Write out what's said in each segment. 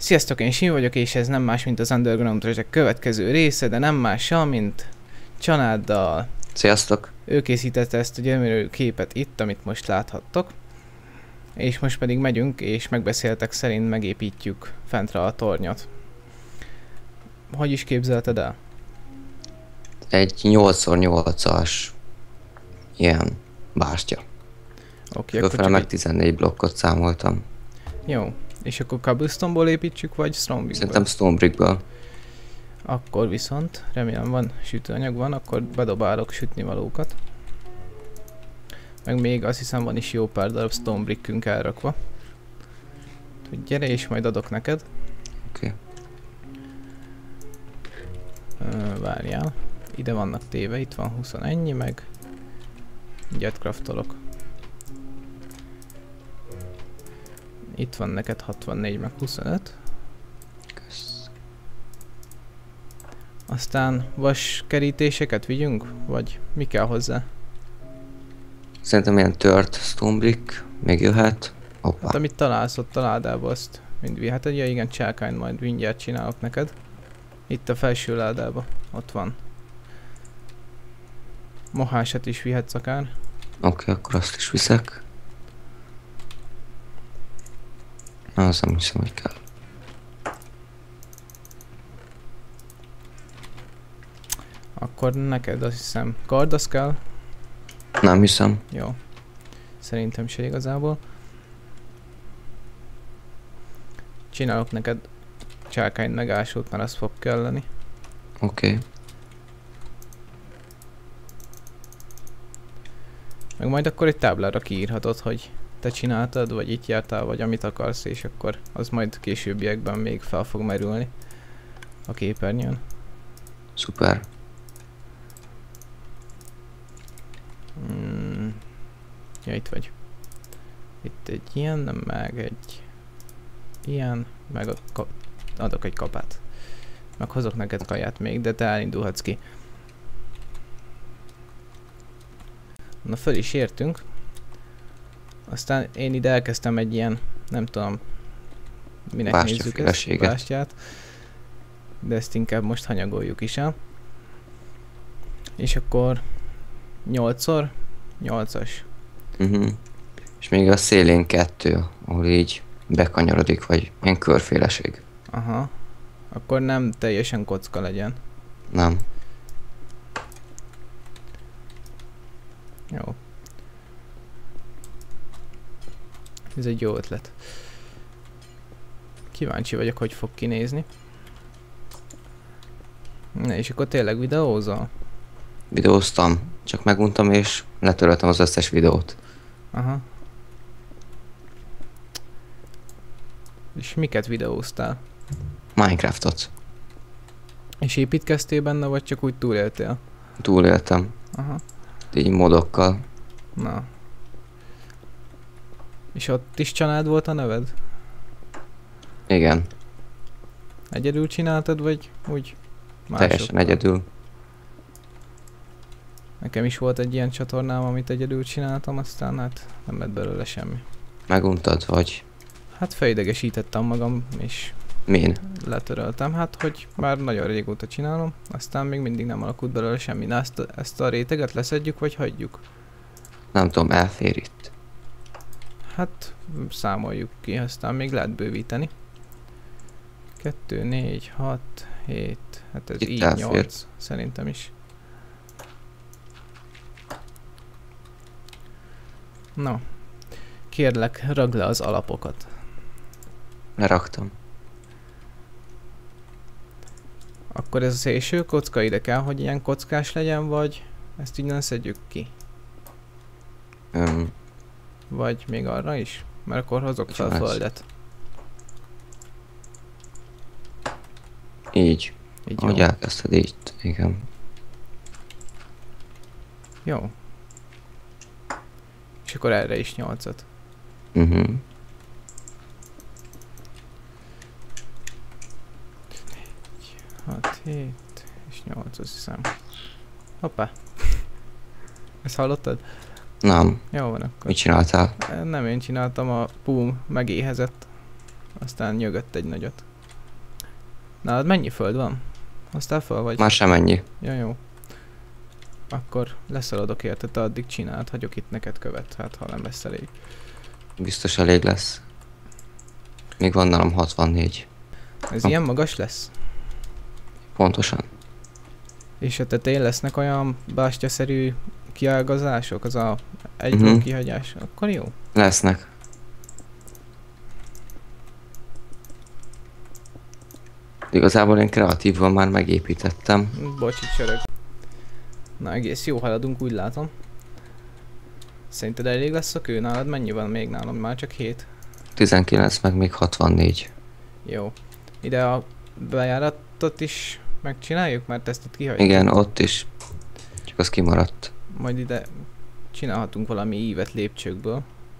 Sziasztok, én Simi vagyok, és ez nem más, mint az Underground Project következő része, de nem mással, mint Csanáddal. Sziasztok! Ő készítette ezt a gyönyörű képet itt, amit most láthattok. És most pedig megyünk, és megbeszéltek szerint megépítjük fentre a tornyot. Hogy is képzelted el? Egy 8x8-as ilyen bástya. Oké, Fölfele meg 14 blokkot számoltam. Jó. És akkor cobblestone-ból építsük, vagy stone brickből? Szerintem stone brickből. Akkor viszont, remélem van sütőanyag van, akkor bedobálok sütnivalókat. Meg még azt hiszem van is jó pár darab stone brickünk elrakva. Úgyhogy gyere és majd adok neked. Oké. Várjál. Ide vannak téve, itt van 20 ennyi, meg mindjárt craftolok. Itt van neked 64 meg 25. Kösz. Aztán vaskerítéseket vigyünk? Vagy mi kell hozzá? Szerintem ilyen tört stone brick még jöhet. Hoppá. Hát amit találsz ott a ládába, azt mind viheted. Ja igen, csákányt majd mindjárt csinálok neked. Itt a felső ládába, ott van. Mohásat is vihetsz akár. Oké, akkor azt is viszek. Na, azt nem hiszem, hogy kell. Akkor neked azt hiszem kardasz kell. Nem hiszem. Jó. Szerintem se igazából. Csinálok neked csákányt meg ásót, mert az fog kelleni. Oké. Meg majd akkor egy táblára kiírhatod, hogy te csináltad, vagy itt jártál, vagy amit akarsz, és akkor az majd későbbiekben még fel fog merülni a képernyőn. Szuper. Ja, itt vagy. Itt egy ilyen, meg egy ilyen, meg adok egy kapát. Meg hozok neked kaját még, de te elindulhatsz ki. Na, föl is értünk. Aztán én ide elkezdtem egy ilyen, nem tudom, minek nézzük ezt, bástyát. De ezt inkább most hanyagoljuk is el. És akkor 8x8-as. És még a szélén 2, ahol így bekanyarodik, vagy ilyen körféleség. Aha. Akkor nem teljesen kocka legyen. Nem. Jó. Ez egy jó ötlet. Kíváncsi vagyok, hogy fog kinézni. Na és akkor tényleg videózol? Videóztam, csak meguntam és letöröltem az összes videót. Aha. És miket videóztál? Minecraftot. És építkeztél benne, vagy csak úgy túléltél? Túléltem. Aha. Így modokkal. Na. És ott is Csanád volt a neved? Igen. Egyedül csináltad, vagy úgy másokkal? Teljesen egyedül. Nekem is volt egy ilyen csatornám, amit egyedül csináltam, aztán hát nem lett belőle semmi. Meguntad, vagy? Hát felidegesítettem magam, és Min? letöröltem. Hát, hogy már nagyon régóta csinálom, aztán még mindig nem alakult belőle semmi. Na, ezt a réteget leszedjük, vagy hagyjuk? Nem tudom, elfér itt. Hát, számoljuk ki, aztán még lehet bővíteni. 2, 4, 6, 7, hát ez Itt így elfér. 8, szerintem is. No, kérlek, ragd le az alapokat. Leraktam. Akkor ez a szélső kocka ide kell, hogy ilyen kockás legyen, vagy ezt innen szedjük ki? Vagy még arra is? Mert akkor hozok fel a földet. Így. Így Ahogy jó. elkezdted így, igen. Jó. És akkor erre is 8-at. 6, 7 és 8, azt hiszem. Hoppá. Ezt hallottad? Nem. Jó van akkor. Mit csináltál? Nem én csináltam, a boom megéhezett. Aztán nyögött egy nagyot. Nálad mennyi föld van? Hoztál fel vagy? Már sem ennyi. Ja, jó. Akkor leszaladok érte, te addig csináld, hagyok itt neked követ, hát ha nem lesz elég. Biztos elég lesz. Még van nálam 64. Ez ilyen magas lesz? Pontosan. És a tetején lesznek olyan bástyaszerű kiágazások, az a egy blokk kihagyás, akkor jó? Lesznek. Igazából én kreatívan már megépítettem. Bocsi, csörög. Na, egész jó haladunk, úgy látom. Szerinted elég lesz a kő? Nálad mennyi van még nálam? Már csak 7? 19 meg még 64. Jó. Ide a bejáratot is megcsináljuk? Mert ezt itt kihagyjuk. Igen, ott is. Csak az kimaradt. Majd ide csinálhatunk valami ívet lépcsőkből.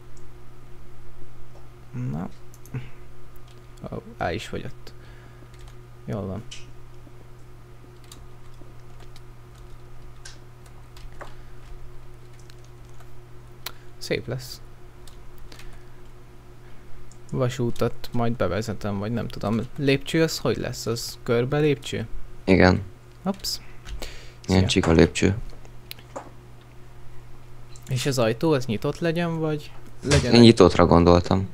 Na. Á is fogyott. Jól van. Szép lesz. Vasútat majd bevezetem, vagy nem tudom. Lépcső az hogy lesz? Az körbe lépcső? Igen. Ups. Ilyen csika lépcső. És az ajtó az nyitott legyen, vagy legyen? Én nyitottra gondoltam.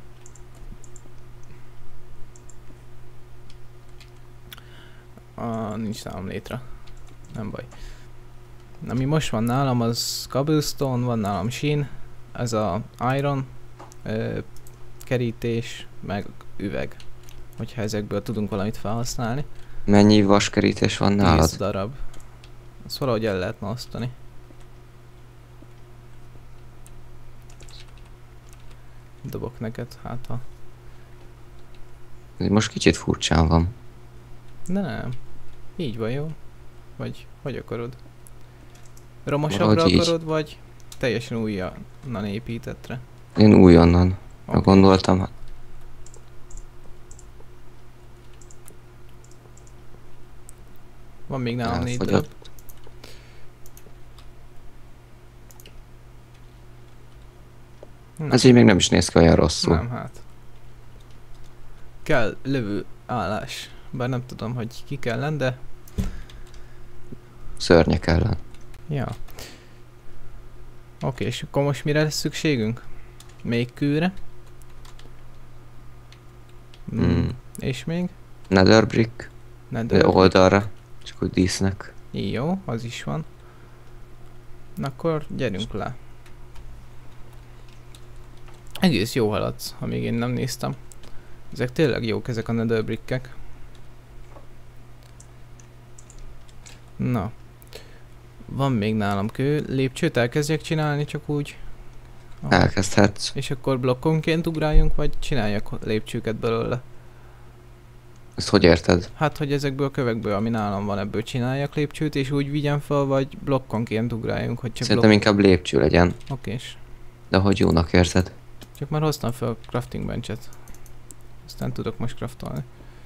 Nincs nálam létre. Nem baj. Ami most van nálam, az cobblestone, van nálam sheen, ez a iron, kerítés, meg üveg. Hogyha ezekből tudunk valamit felhasználni. Mennyi vaskerítés van nálad? 10 darab. Ezt valahogy el lehetne osztani. Dobok neked, hát ha... Ez most kicsit furcsán van. De nem. Így van jó? Vagy hogy akarod? Romosabbra Valahogy akarod, vagy teljesen újonnan építettre? Én újonnan gondoltam. Van még nálam 4 darab. Elfogyott. Ez így még nem is néz ki olyan rosszul. Nem, hát. Kell lövő állás. Bár nem tudom, hogy ki kellene, de... Szörnyek ellen. Ja. Oké, és akkor most mire lesz szükségünk? Még kőre? És még? Nether brick. Nether Oldalra. Csak úgy dísznek. Jó, az is van. Na akkor gyerünk le. Egész jó haladsz, amíg én nem néztem. Ezek tényleg jók, ezek a nether brickek. Na. Van még nálam kő. Lépcsőt elkezdjek csinálni csak úgy? Elkezdhetsz. És akkor blokkonként ugráljunk, vagy csináljak lépcsőket belőle? Ezt hogy érted? Hát, hogy ezekből a kövekből, ami nálam van, ebből csináljak lépcsőt, és úgy vigyem fel, vagy blokkonként ugráljunk, hogy csak Szerintem inkább lépcső legyen. Okés. De hogy jónak érzed? Csak már hoztam fel a crafting benchet. Aztán tudok most craftolni.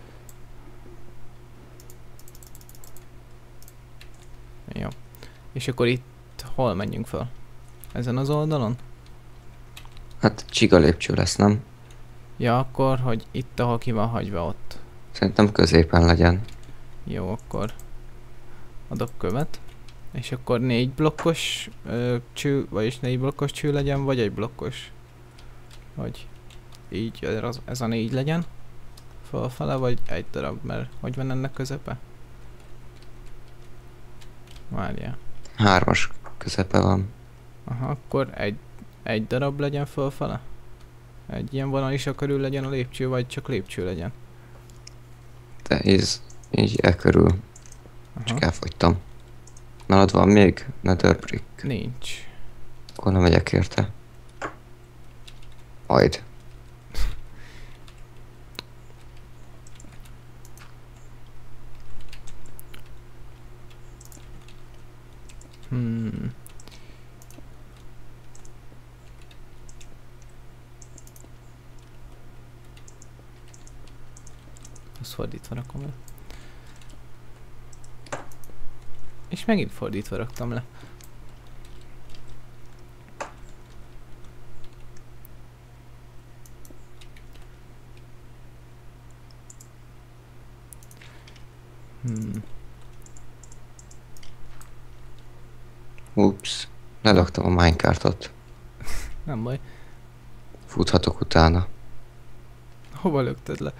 Jó. És akkor itt hol menjünk fel? Ezen az oldalon? Hát csiga lépcső lesz, nem? Ja, akkor, hogy itt, ahol ki van hagyva ott. Szerintem középen legyen. Jó, akkor adok követ. És akkor 4 blokkos cső, vagyis 4 blokkos cső legyen, vagy egy blokkos? Vagy így ez a 4 legyen. Fölfele, vagy egy darab, mert hogy van ennek közepe? Várjál. 3-as közepe van. Aha, akkor egy darab legyen fölfele? Egy ilyen vonal is körül legyen a lépcső, vagy csak lépcső legyen? De ez így körül. Csak elfogytam. Nálad van még nether brick? Nincs. Akkor nem megyek érte. Majd. Azt fordítva rakom le. És megint fordítva raktam le. Ups. Lelöktem a minecartot. Nem baj. Futhatok utána. Hova lökted le?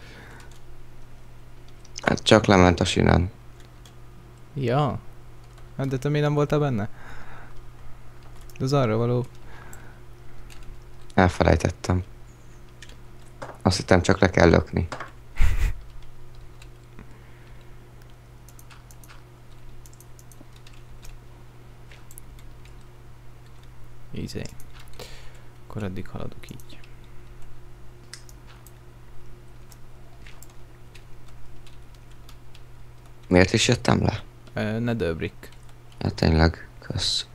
Hát csak lement a sinen. Ja. Hát de te miért nem voltál benne? De az arra való. Elfelejtettem. Azt hittem csak le kell lökni. Easy. Akkor addig haladok így. Miért is jöttem le? Netherbrick. Ja, tényleg, kösz.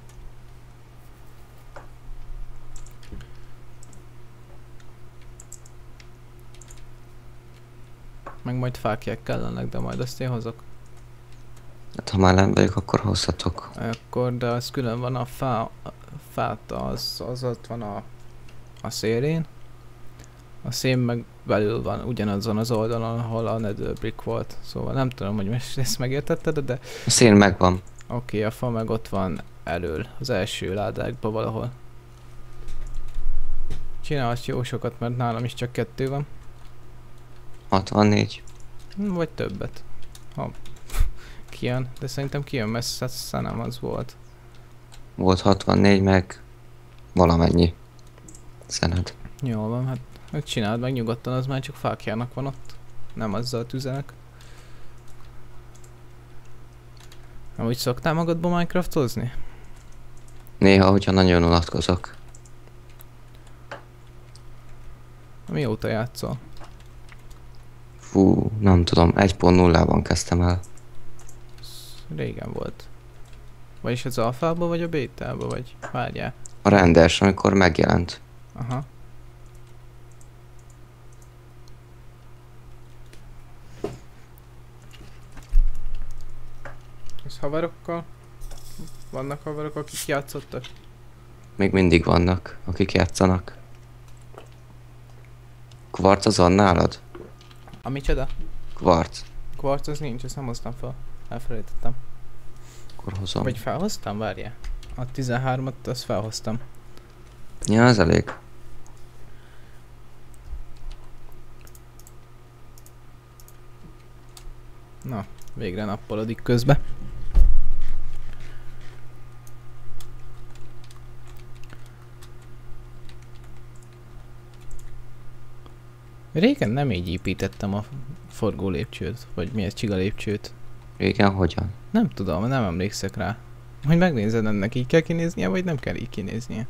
Meg majd fákják kellenek, de majd azt én hozok. Hát ha már nem vagyok, akkor hozhatok. Akkor, de az külön van a fát, az ott van a szélén. A szén meg belül van ugyanazon az oldalon, ahol a netherbrick volt. Szóval nem tudom, hogy most ezt megértetted, de... A szén megvan. Oké, a fa meg ott van elől, az első ládákban valahol. Csinálhatsz jó sokat, mert nálam is csak 2 van. 64. Vagy többet. Ha kijön, de szerintem kijön, mert nem az volt. Volt 64 meg valamennyi szened. Jól van, hát csináld meg nyugodtan, az már csak fákjának van ott. Nem azzal tüzelek. Amúgy szoktál magadba Minecraftozni? Néha, hogyha nagyon unatkozok. Mióta játszol? Fú, nem tudom, 1.0-ban kezdtem el. Régen volt. Vagyis az alfába vagy a bétába, vagy várjál? A rendes, amikor megjelent. Aha. Ez haverokkal? Vannak haverok, akik játszottak? Még mindig vannak, akik játszanak. Kvarc az van nálad? A micsoda? Kvarc. Kvarc az nincs, ezt nem hoztam fel. Elfelejtettem. Akkor hozom. Vagy felhoztam? Várjál. A 13-at azt felhoztam. Ja, az elég. Na, végre nappalodik közbe. Régen nem így építettem a forgó lépcsőt, vagy mi ez, csiga lépcsőt. Régen hogyan? Nem tudom, nem emlékszek rá. Hogy megnézed, ennek így kell kinéznie, vagy nem kell így kinéznie.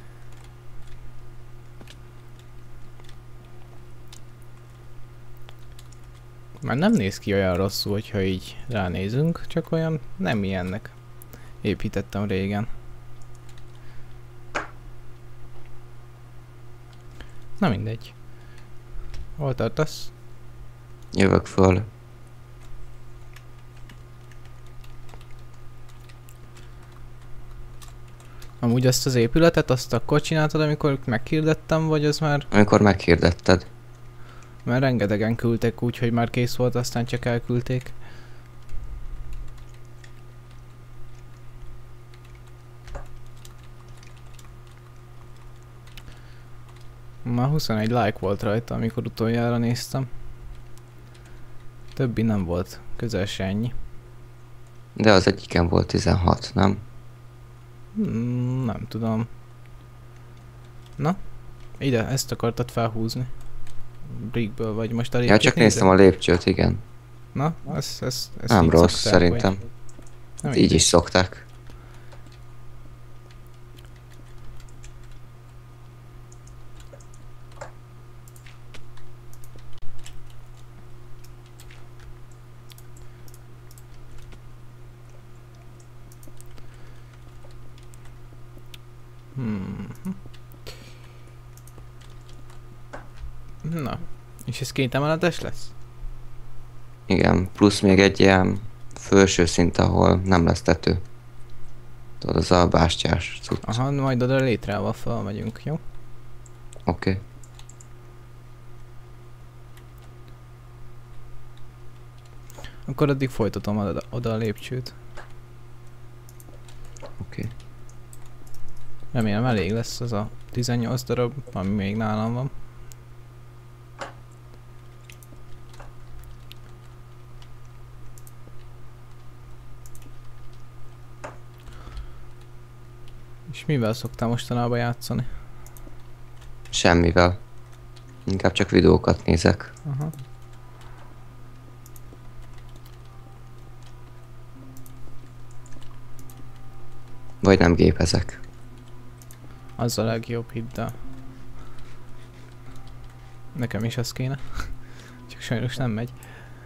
Már nem néz ki olyan rosszul, hogyha így ránézünk, csak olyan nem ilyennek építettem régen. Na mindegy. Hol tartasz? Jövök föl. Amúgy azt az épületet, azt akkor csináltad, amikor meghirdettem, vagy az már... Amikor meghirdetted. Mert rengetegen küldtek úgy, hogy már kész volt, aztán csak elküldték. Már 21 like volt rajta, amikor utoljára néztem. Többi nem volt, közel se ennyi. De az egyiken volt 16, nem? Nem tudom. Na, ide, ezt akartad felhúzni. Brickből, vagy most a lépcsőt Ja, csak néztem a lépcsőt, igen. Na, ezt nem így rossz, szokták, szerintem. Nem Így is szokták. Na, és ez 2 emeletes lesz? Igen, plusz még egy ilyen felső szint, ahol nem lesz tető. Tudod, az a bástyás cucc. Aha, majd oda létrával felmegyünk, jó? Oké. Akkor addig folytatom oda a lépcsőt. Oké. Remélem elég lesz az a 18 darab, ami még nálam van. És mivel szoktál mostanában játszani? Semmivel. Inkább csak videókat nézek. Aha. Vagy nem gépezek. Az a legjobb, hidd el. Nekem is az kéne. Csak sajnos nem megy.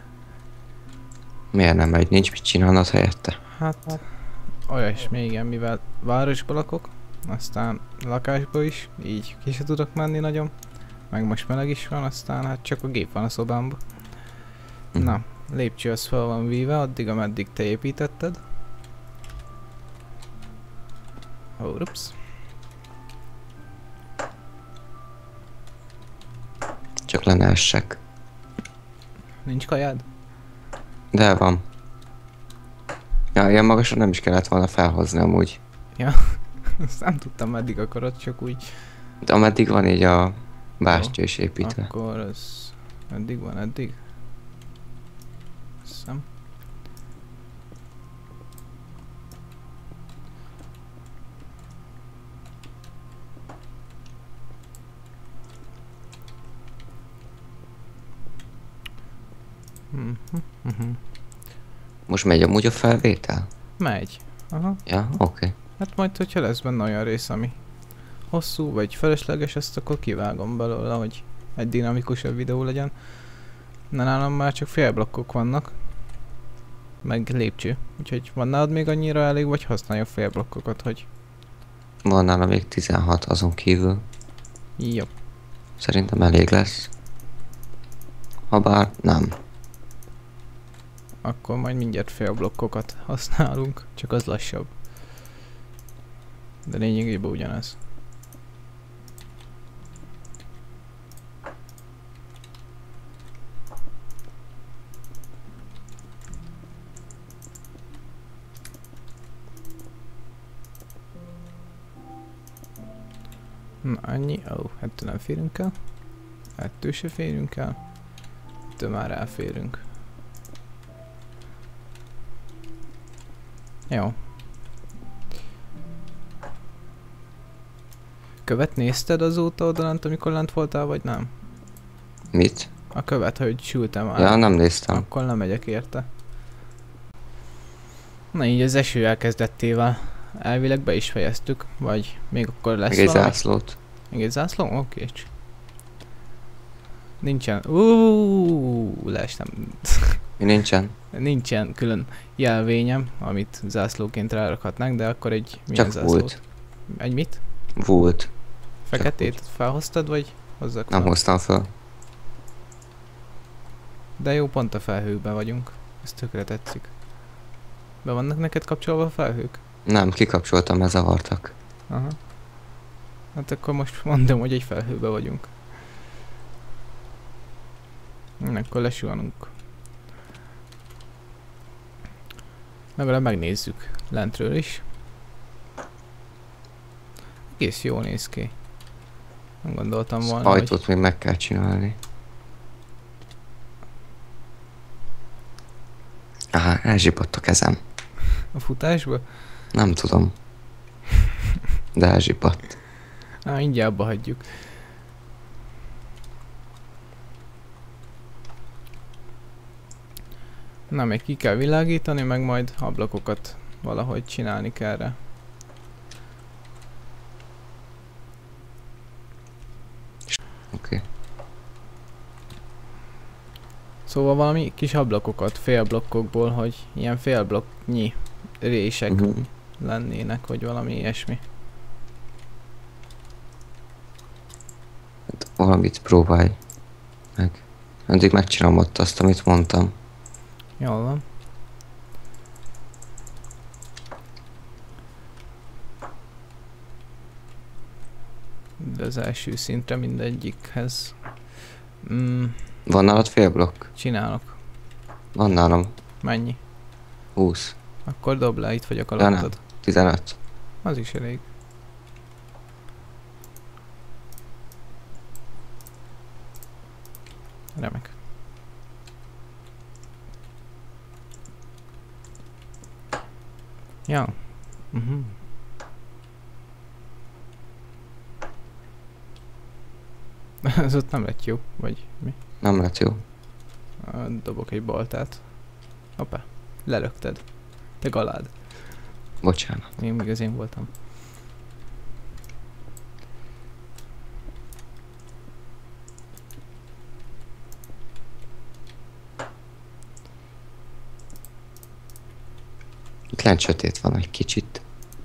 Miért nem megy? Nincs mit csinálnod helyette? Hát olyasmi, igen, mivel városba lakok, aztán lakásba is, így ki se tudok menni nagyon. Meg most meleg is van, aztán hát csak a gép van a szobámban. Na, lépcső az fel van víve, addig ameddig te építetted. Oh, ups. Csak le ne essek. Nincs kajád? De van. Ja, ilyen magasan nem is kellett volna felhozni amúgy. Ja, azt nem tudtam meddig akarod, csak úgy. De ameddig van így a bástya is építve. Akkor ez... Eddig van, eddig? Hiszem. Most megy amúgy a felvétel? Megy. Aha. Ja, oké. Hát majd, hogyha lesz benne olyan rész, ami hosszú vagy felesleges, ezt akkor kivágom belőle, hogy egy dinamikusabb videó legyen. Na, nálam már csak félblokkok vannak. Meg lépcső. Úgyhogy van nálad még annyira elég, vagy használja a félblokkokat, hogy... Van nála még 16 azon kívül. Jó. Szerintem elég lesz. Habár nem. Akkor majd mindjárt félblokkokat használunk, csak az lassabb. De lényegében ugyanez. Na annyi, ettől nem férünk el. Ettől se férünk el. Ettől már elférünk. Jó. Követ nézted azóta odalent, amikor lent voltál, vagy nem? Mit? A követ, hogy sültem már. Ja, nem néztem. Akkor nem megyek érte. Na így az eső elkezdettével elvileg be is fejeztük, vagy még akkor lesz még egy valami? zászlót. Még egy zászló? Oké. Nincsen. Leestem. Mi nincsen? Nincsen külön jelvényem, amit zászlóként rárakhatnánk, de akkor egy milyen csak zászlót? volt. Egy mit? Volt. Feketét felhoztad, vagy hozzak Nem fel? hoztam fel. De jó, pont a felhőkben vagyunk. Ez tökre tetszik. Be vannak neked kapcsolva a felhők? Nem, kikapcsoltam, mert zavartak. Aha. Hát akkor most mondom, hogy egy felhőbe vagyunk. Akkor lesuhanunk. Legalább megnézzük lentről is. Egész jól néz ki. Nem gondoltam Az volna, ajtót hogy... még meg kell csinálni. Aha, elzsibott a kezem. A futásba? Nem tudom. De elzsibott. Mindjárt abba hagyjuk. Na, még ki kell világítani, meg majd ablakokat valahogy csinálni kell rá. Oké. Szóval valami kis ablakokat, félblokkokból, hogy ilyen félblokknyi rések lennének, vagy valami ilyesmi. Hát valamit próbálj meg. Addig megcsinálom ott azt, amit mondtam. Jól van. De az első szintre mindegyikhez. Van nálad félblokk? Csinálok. Van nálam. Mennyi? 20. Akkor dob le, itt vagyok Ja, nem. alattad. 15. Az is elég. Remek. Ja. Ez ott nem lett jó, vagy mi? Nem lett jó. Dobok egy baltát. Hoppá, lelökted. Te galád. Bocsánat. Még az én voltam. Itt lent sötét van egy kicsit.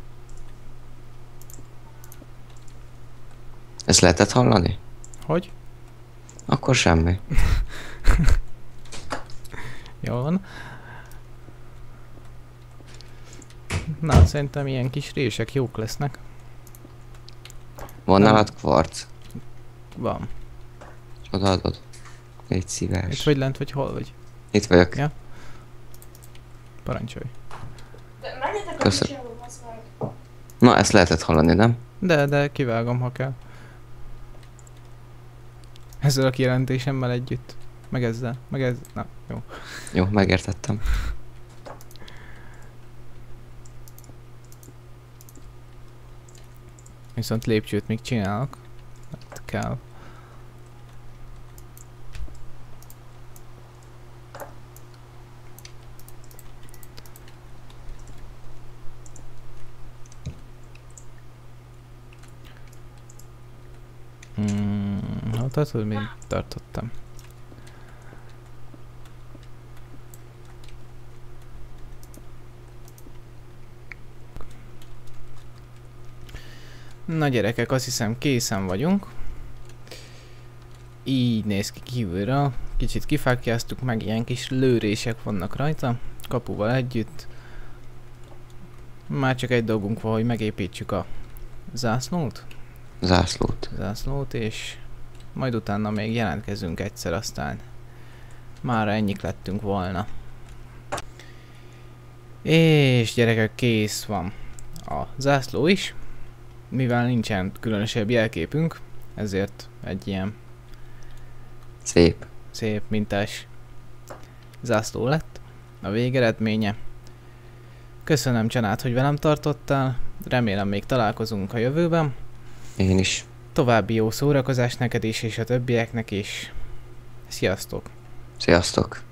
Ezt lehetett hallani? Hogy? Akkor semmi. Jó van. Na, szerintem ilyen kis rések jók lesznek. Van nálad kvarc? Van. Odaadod. Egy szíves. Itt vagy lent, vagy hol vagy? Itt vagyok. Ja. Parancsolj. Köszönöm. Na, ezt lehetett hallani, nem? De kivágom, ha kell. Ezzel a kijelentésemmel együtt. Meg ezzel. Na, jó. Jó, megértettem. Viszont lépcsőt még csinálok. Hát kell. Hát hogy még tartottam. Na gyerekek, azt hiszem készen vagyunk. Így néz ki kívülről. Kicsit kifákjáztuk meg, ilyen kis lőrések vannak rajta. Kapuval együtt. Már csak egy dolgunk van, hogy megépítsük a zászlót. Zászlót, és majd utána még jelentkezünk egyszer, aztán már ennyik lettünk volna. És gyerekek, kész van a zászló is. Mivel nincsen különösebb jelképünk, ezért egy ilyen szép mintás zászló lett a végeredménye. Köszönöm, Csanát, hogy velem tartottál, remélem még találkozunk a jövőben. Én is. További jó szórakozást neked is, és a többieknek is. Sziasztok! Sziasztok!